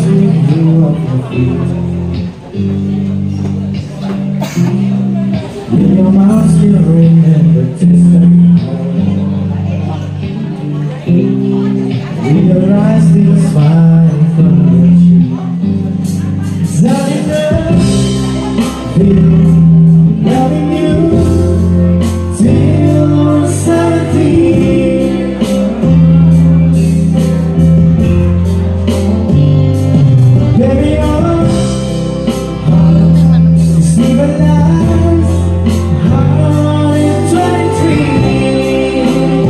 with you off your feet. Will your mouth still remember distant home? Will your eyes still smile from your cheek? 'Cause I feel loving you till 17. Baby, your heart is civilized, heart is 23.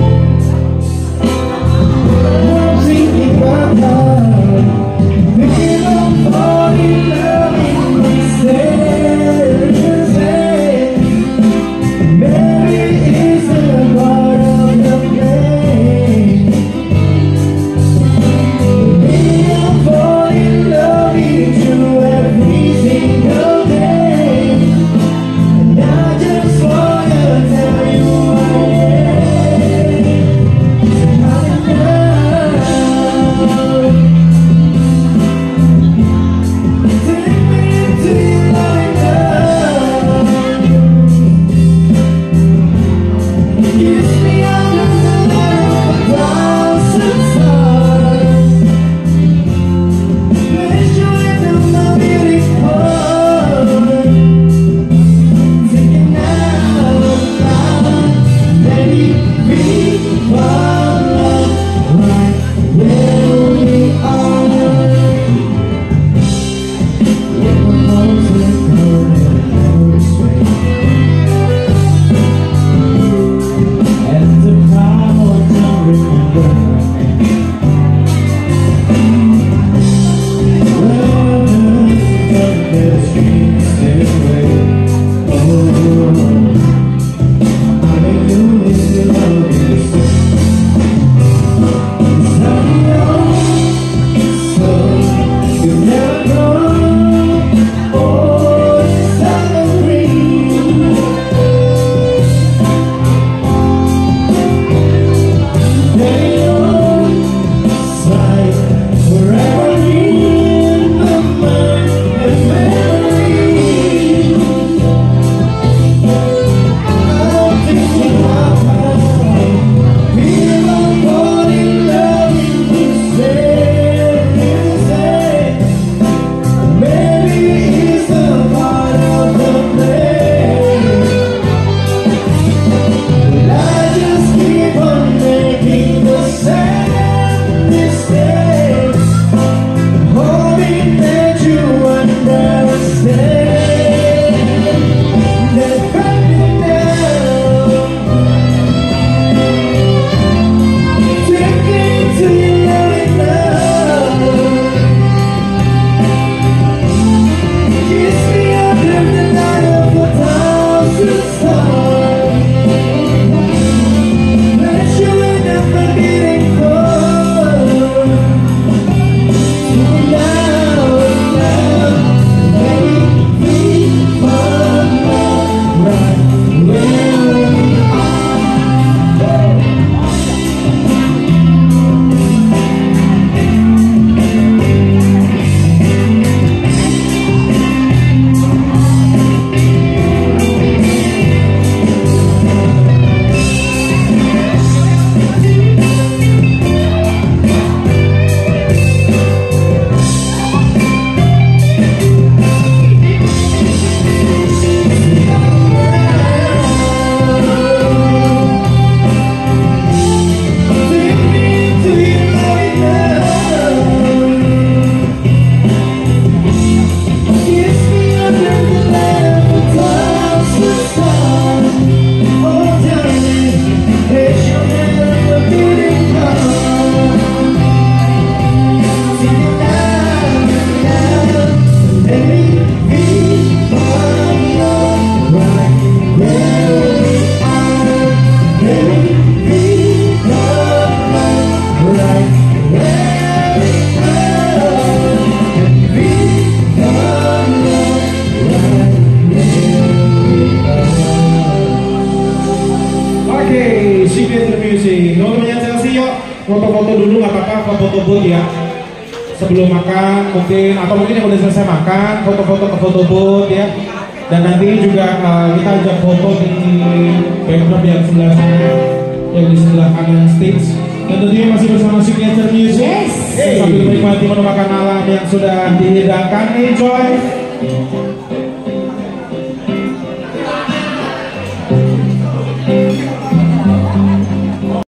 I'm thinking about love, thinking of falling in love in this day. Foto-foto dulu nggak apa-apa, foto booth ya. sebelum makan mungkin, atau mungkin yang udah selesai makan, foto-foto ke foto booth ya. Dan nanti juga kita ajak foto di backdrop yang sebelah sana, yang di sebelah kanan stage. Dan tentunya masih bersama Signature Music. Yes. Sambil menikmati menu makan malam yang sudah dihidangkan. Enjoy.